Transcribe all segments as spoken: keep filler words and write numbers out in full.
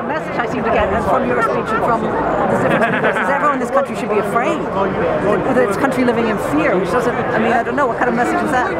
the message I seem to get from your speech and from the different speakers is everyone in this country should be afraid. That it's country living in fear, which doesn't, I mean, I don't know, what kind of message is that?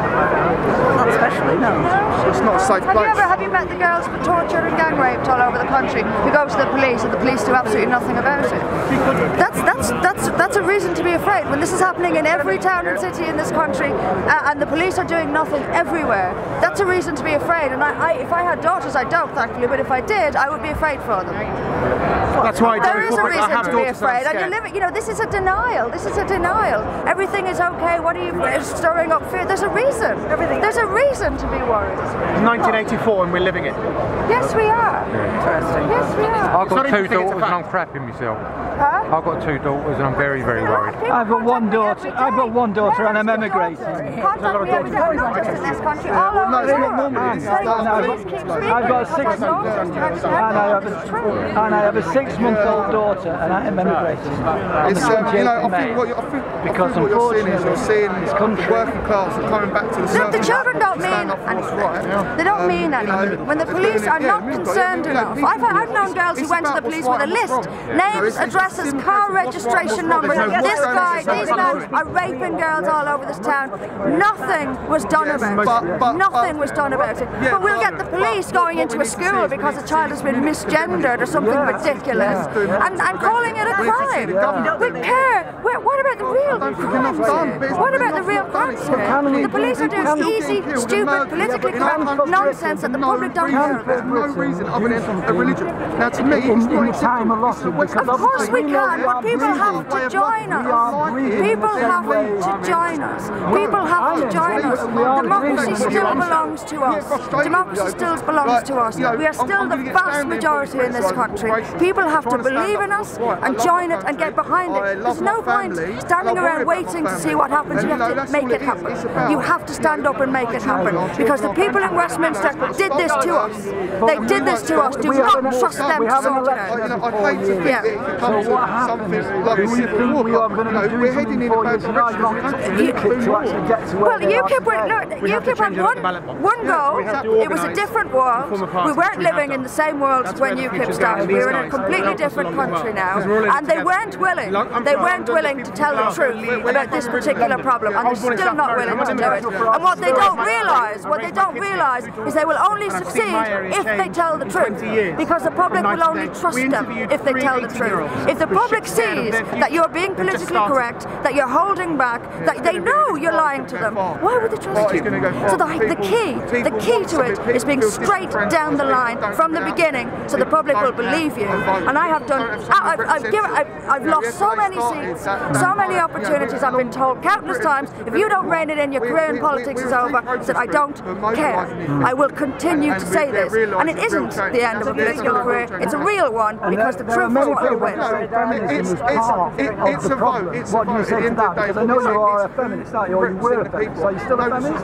Not especially, no. It's not a safe Have place. you ever, have you met the girls who were tortured and gang raped all over the country who go to the police and the police do absolutely nothing about it? That's, that's, that's, that's a reason to be afraid. When this is happening in every town and city in this country uh, and the police are doing nothing everywhere, that's a reason to be afraid. And I, I, if I had daughters, I don't thankfully, but if I did, I would be afraid for them. That's why I There is a I reason have to be daughters, afraid, I'm and you're scared. living. You know, this is a denial. This is a denial. Everything is okay. What are you stirring up fear? There's a reason. There's a reason to be worried. nineteen eighty-four and we're living it. Yes, we are. Interesting. Yes, we are. I've got not two interesting, it's a daughters and I'm fact. crapping myself. Huh? I've got two daughters and I'm very, very worried. I've got one daughter. I've got one daughter and I'm emigrating. Contact me every day. Not just in this country, all over No, it's not Europe. normal. It's Saying, not please keep speaking. I've got a six I've got daughters trying to and I have help a, them. It's true. and I have a six-month-old daughter and I am emigrating. It's, um, you know, I think what you're, I think, Because I think what you're seeing is you're seeing this country- the working class are coming back to the Look, surface. the children don't to stand mean up for what's anything. right. They don't Um, mean you know, anything. When the they're police doing are it- yeah, not we've got- concerned you know, enough. people- I've, I've known girls who it's went to the about police what's with a right and list. what's wrong. Names, It's- it's addresses, simple. car What's right, registration what's wrong. numbers. There's no This what's guy, right and these what's men wrong. are raping girls all over this town. Nothing was done Yes, about but- it. but- Nothing but- was done about it. Yeah, But we'll but- get the police going what into we a need to see school is we because need a to child see- has we been need to see misgendered or something Yeah. ridiculous Yeah. and, and calling it a We need to see crime. the government We do it. care. Where- What about the real I don't think crimes enough done, here? but it's What not about the enough real done. crimes It's here? not- Can we- The police are doing can we- easy, Killed, stupid, murdered, politically yeah, but correct in our country, nonsense that the no public don't reason. care There's about. no reason other than a religion. Now, to me, In- it's not in time of acceptable. loss, It's a because Of course we obviously we know can, we but are people breathing. have to join We are us. breathing People the same have way. to join us. People have to join us. We are Democracy breathing. still belongs to us. Democracy still belongs to us. We are still the vast majority in this country. People have to believe in us and join it and get behind it. There's no point standing around waiting to see what happens. You have to make it happen. You have to stand up and make it happen. Because the people in Westminster did this to us. They did this to us. Do We have not an- trust them we to have an sort it election. You know, out. I'd hate to think Yeah. that it could come So to what happens? something like Do a we civil think war. we are going to You know, be we're doing heading something in a for bad you tonight? direction. Want Country. UKIP to actually get to where Well, they are UKIP were, today? no, UKIP had one, one goal. It was a different world. We weren't living in the same world as when UKIP started. We were in a completely different country now. And they weren't willing. They weren't willing to tell the truth about this particular problem. And they're still not willing to do it. And what they don't realise, what they don't realise is they will only succeed if they tell the truth. Because the public will only trust them if they tell the truth. If the public sees that you're being politically correct, that you're holding back, that they know you're lying to them, why would they trust you? So the, the key, the key to it is being straight down the line from the beginning, so the public will believe you. And I have done, I, I've, I've, given, I've, I've lost so many seats, so many opportunities. I've been told countless times, if you don't rein it in, your career in politics is over. I said, I don't care. I will continue to say this. And it isn't the end of a political career, it's a real one, because the truth is what will win. Feminism is part of the problem. What do you say to that? Because I know you are a feminist, aren't you? Or you were a feminist. Are you still a feminist?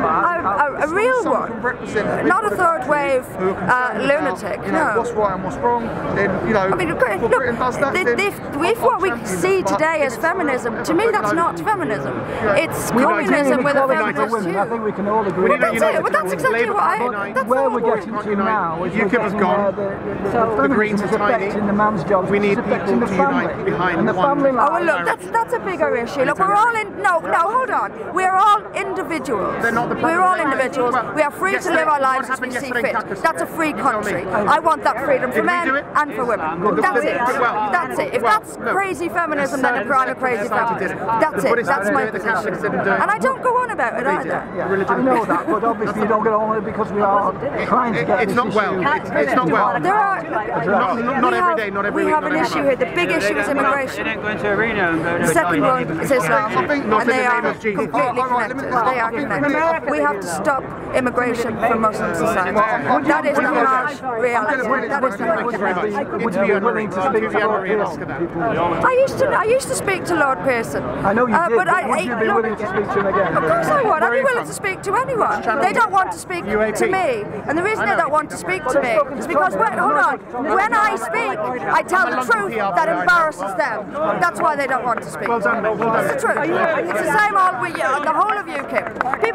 A, a, a real one, not a third wave uh, lunatic, no. What's right and what's wrong, then, you know, I mean, look, if Britain does that, if, then if, if what we see today as feminism, to me that's not feminism. It's communism with a feminist women. I think we can all agree. Well, that's it. Well, that's exactly what I. That's Where all we're getting to now is UKIP has gone. The, The Greens are tiny. affecting the man's job. We need it's affecting people the to family. unite behind and the one family life. Oh, well, look, that's that's a bigger issue. Look, we're all in. No, no, hold on. We're all individuals. They're not the problem. We're all individuals. Well, We are free to yesterday- live our what lives as we happened see yesterday in fit. Pakistan? That's a free You tell me. country. I want that freedom for Did we men do it? and for women. That's it. Well, That's it. If well, that's no. crazy feminism, then I'm a crazy feminist. That's The it. Buddhists That's didn't my do it, the Catholics position. didn't do it. And I don't go on about it either. Yeah, I know that, but obviously you don't get on with it because we are trying to get It's this not issue. well. It's, it's not well. There are. Not, not we every have, day, not every we week, have not an every issue month. here. The big issue is immigration. They don't go into arena and go to The second one is Islam, I think not and in they the are name of Jesus. completely Oh, all right, let connected. me- They are I think- connected. We have to stop immigration from Muslim society. That is the harsh reality. That is the Thank you very much. Would you be willing to speak to Lord Pearson? I used to, I used to speak to Lord Pearson. I know you Uh, did, but but I, would you be look, willing to speak to him again? Of course I would. I'd be willing to speak to anyone. They don't want to speak to me. And the reason they don't want to speak to me is because, when, hold on, when I speak, I tell the truth that embarrasses them. That's why they don't want to speak. It's the truth. It's the same all with you, the whole of UKIP. People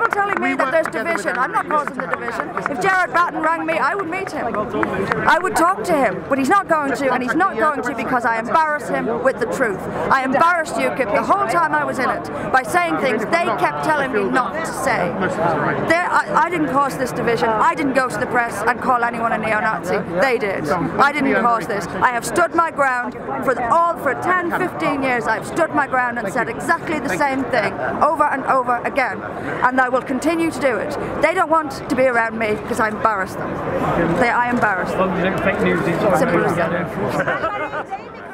people telling me that there's division. I'm not causing the division. If Gerard Batten rang me, I would meet him. I would talk to him, but he's not going to, and he's not going to because I embarrass him with the truth. I embarrassed UKIP the whole time I was in it by saying things they kept telling me not to say. There, I, I didn't cause this division. I didn't go to the press and call anyone a neo-Nazi. They did. I didn't cause this. I have stood my ground for all for ten, fifteen years. I've stood my ground and said exactly the same thing over and over again, and I will continue to do it. They don't want to be around me because I embarrass them. They, I embarrass them. Simple as that.